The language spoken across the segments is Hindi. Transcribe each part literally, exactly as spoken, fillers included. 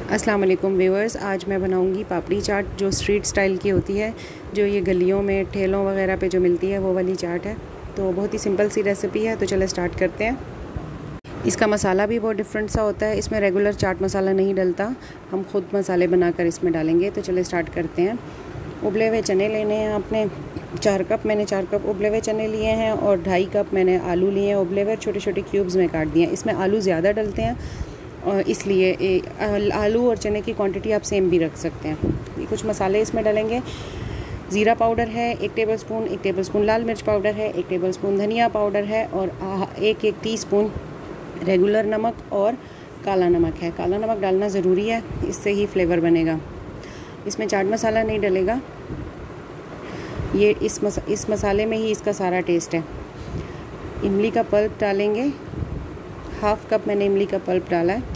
अस्सलाम वालेकुम व्यूअर्स, आज मैं बनाऊंगी पापड़ी चाट जो स्ट्रीट स्टाइल की होती है, जो ये गलियों में ठेलों वगैरह पे जो मिलती है वो वाली चाट है। तो बहुत ही सिंपल सी रेसिपी है, तो चलो स्टार्ट करते हैं। इसका मसाला भी बहुत डिफरेंट सा होता है, इसमें रेगुलर चाट मसाला नहीं डलता, हम खुद मसाले बनाकर इसमें डालेंगे। तो चलो स्टार्ट करते हैं। उबले हुए चने लेने हैं आपने, चार कप मैंने चार कप उबले हुए चने लिए हैं और ढाई कप मैंने आलू लिए हैं उबले हुए, छोटे छोटे क्यूब्स में काट दिए हैं। इसमें आलू ज़्यादा डलते हैं और इसलिए ए, आलू और चने की क्वांटिटी आप सेम भी रख सकते हैं। ये कुछ मसाले इसमें डालेंगे। ज़ीरा पाउडर है एक टेबलस्पून, एक टेबलस्पून लाल मिर्च पाउडर है, एक टेबलस्पून धनिया पाउडर है और एक एक टीस्पून रेगुलर नमक और काला नमक है। काला नमक डालना ज़रूरी है, इससे ही फ्लेवर बनेगा। इसमें चाट मसाला नहीं डलेगा, ये इस मसा, इस मसाले में ही इसका सारा टेस्ट है। इमली का पल्प डालेंगे, हाफ़ कप मैंने इमली का पल्प डाला है।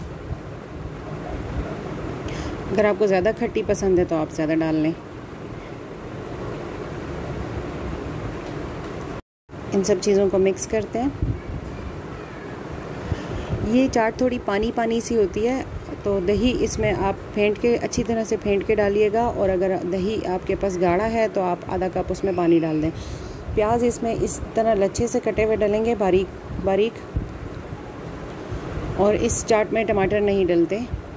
अगर आपको ज़्यादा खट्टी पसंद है तो आप ज़्यादा डाल लें। इन सब चीज़ों को मिक्स करते हैं। ये चाट थोड़ी पानी पानी सी होती है, तो दही इसमें आप फेंट के अच्छी तरह से फेंट के डालिएगा, और अगर दही आपके पास गाढ़ा है तो आप आधा कप उसमें पानी डाल दें। प्याज इसमें इस तरह लच्छे से कटे हुए डालेंगे, बारीक बारीक। और इस चाट में टमाटर नहीं डलते।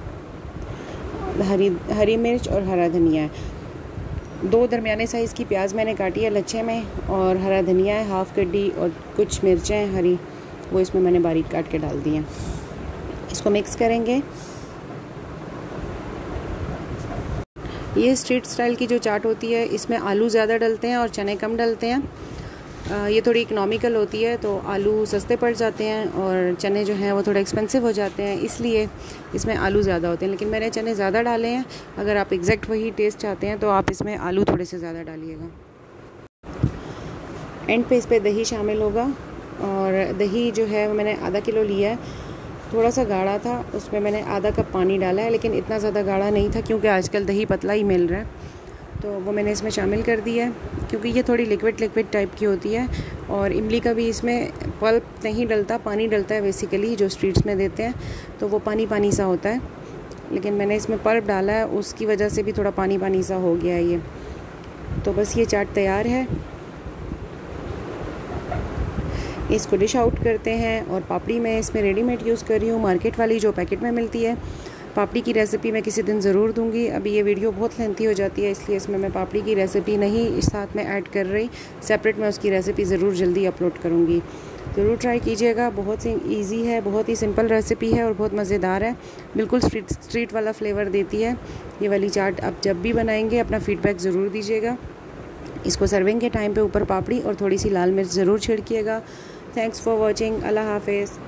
हरी हरी मिर्च और हरा धनिया है। दो दरमियाने साइज़ की प्याज मैंने काटी है लच्छे में, और हरा धनिया है हाफ़ कड्डी, और कुछ मिर्चें हरी वो इसमें मैंने बारीक काट के डाल दी हैं। इसको मिक्स करेंगे। ये स्ट्रीट स्टाइल की जो चाट होती है, इसमें आलू ज़्यादा डलते हैं और चने कम डलते हैं। ये थोड़ी इकोनॉमिकल होती है, तो आलू सस्ते पड़ जाते हैं और चने जो हैं वो थोड़े एक्सपेंसिव हो जाते हैं, इसलिए इसमें आलू ज़्यादा होते हैं। लेकिन मैंने चने ज़्यादा डाले हैं। अगर आप एग्जैक्ट वही टेस्ट चाहते हैं तो आप इसमें आलू थोड़े से ज़्यादा डालिएगा। एंड पे इस पर दही शामिल होगा, और दही जो है मैंने आधा किलो लिया है। थोड़ा सा गाढ़ा था, उसमें मैंने आधा कप पानी डाला है, लेकिन इतना ज़्यादा गाढ़ा नहीं था क्योंकि आजकल दही पतला ही मिल रहा है, तो वो मैंने इसमें शामिल कर दिया है। क्योंकि ये थोड़ी लिक्विड लिक्विड टाइप की होती है, और इमली का भी इसमें पल्प नहीं डलता, पानी डलता है बेसिकली, जो स्ट्रीट्स में देते हैं तो वो पानी पानी सा होता है। लेकिन मैंने इसमें पल्प डाला है, उसकी वजह से भी थोड़ा पानी पानी सा हो गया है ये। तो बस ये चाट तैयार है। इसको डिश आउट करते हैं। और पापड़ी मैं इसमें रेडीमेड यूज़ कर रही हूँ, मार्केट वाली जो पैकेट में मिलती है। पापड़ी की रेसिपी मैं किसी दिन ज़रूर दूंगी। अभी ये वीडियो बहुत लेंथी हो जाती है, इसलिए इसमें मैं पापड़ी की रेसिपी नहीं इस साथ में ऐड कर रही। सेपरेट मैं उसकी रेसिपी ज़रूर जल्दी अपलोड करूँगी, ज़रूर ट्राई कीजिएगा। बहुत ही ईजी है, बहुत ही सिंपल रेसिपी है और बहुत मज़ेदार है। बिल्कुल स्ट्रीट स्ट्रीट वाला फ्लेवर देती है ये वाली चाट। आप जब भी बनाएंगे अपना फ़ीडबैक ज़रूर दीजिएगा। इसको सर्विंग के टाइम पे ऊपर पापड़ी और थोड़ी सी लाल मिर्च ज़रूर छिड़किएगा। Thanks for watching. अल्लाह हाफिज़।